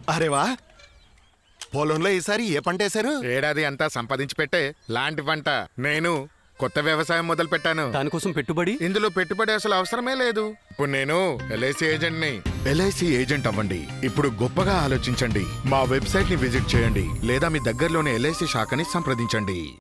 అరే వా, పొలంలో ఈసారి ఏ పంట వేశారు? ఏడాది అంతా సంపాదించి పెట్టే లాంటి పంట. నేను కొత్త వ్యవసాయం మొదలు పెట్టాను. దానికోసం పెట్టుబడి? ఇందులో పెట్టుబడి అసలు అవసరమే లేదు. ఇప్పుడు నేను ఎల్ఐసి ఏజెంట్ని. ఎల్ఐసి ఏజెంట్ అవ్వండి. ఇప్పుడు గొప్పగా ఆలోచించండి. మా వెబ్సైట్ ని విజిట్ చేయండి లేదా మీ దగ్గరలోని ఎల్ఐసి శాఖని సంప్రదించండి.